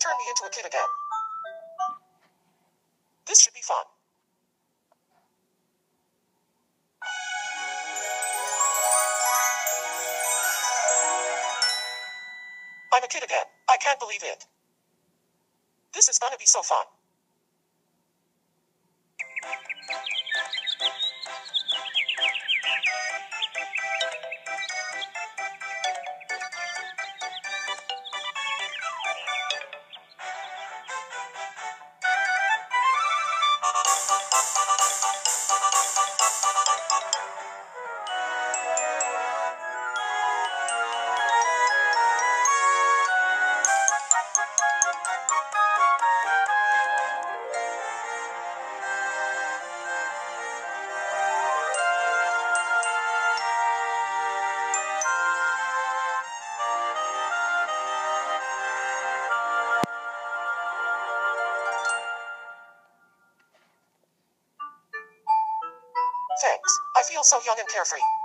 turn me into a kid again. This should be fun. I'm a kid again. I can't believe it. This is gonna be so fun. Thanks. I feel so young and carefree.